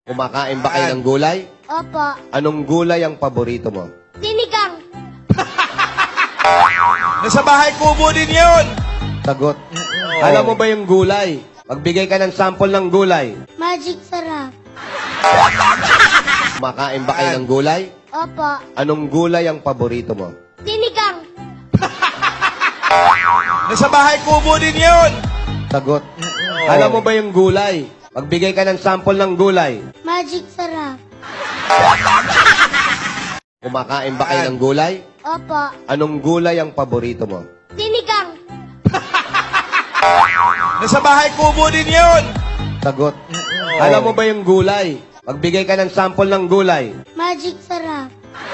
Kumakain ba kayo ng gulay? Opo. Anong gulay ang paborito mo? Sinigang. Nasa bahay kubo din yun. Sagot. Alam mo ba yung gulay? Magbigay ka ng sample ng gulay. Magic sarap. Kumakain ba kayo ng gulay? Opo. Anong gulay ang paborito mo? Sinigang. Nasa bahay kubo din yun. Sagot. Alam mo ba yung gulay? Magbigay ka ng sample ng gulay. Magic sarap. Kumakain ba kayo ng gulay? Opo. Anong gulay ang paborito mo? Sinigang. Nasa bahay kubo din yun. Sagot. Alam mo ba yung gulay? Magbigay ka ng sample ng gulay. Magic sarap.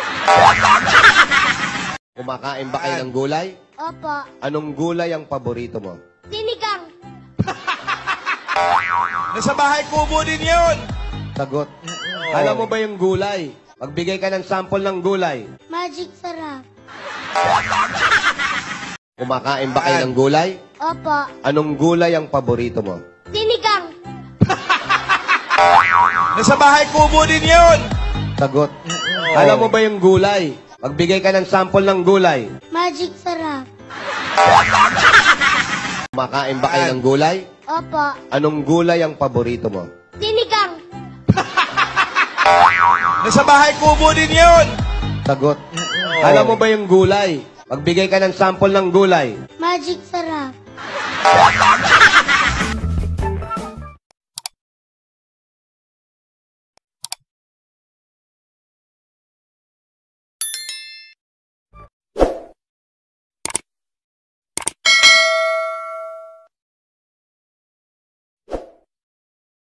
Kumakain ba kayo ng gulay? Opo. Anong gulay ang paborito mo? Sinigang. Nasa bahay kubo din yun. Sagot. Alam mo ba yung gulay? Magbigay ka ng sample ng gulay. Magic sarap. Kumakain ba kayo ng gulay? Opo. Anong gulay ang paborito mo? Sinigang. Nasa bahay kubo din yun. Sagot. Alam mo ba yung gulay? Magbigay ka ng sample ng gulay. Magic sarap. Kumakain ba kayo ng gulay? Opo. Anong gulay ang paborito mo? Sinigang. Nasa bahay kubo din yun. Sagot. Alam mo ba yung gulay? Magbigay ka ng sample ng gulay. Magic sarap.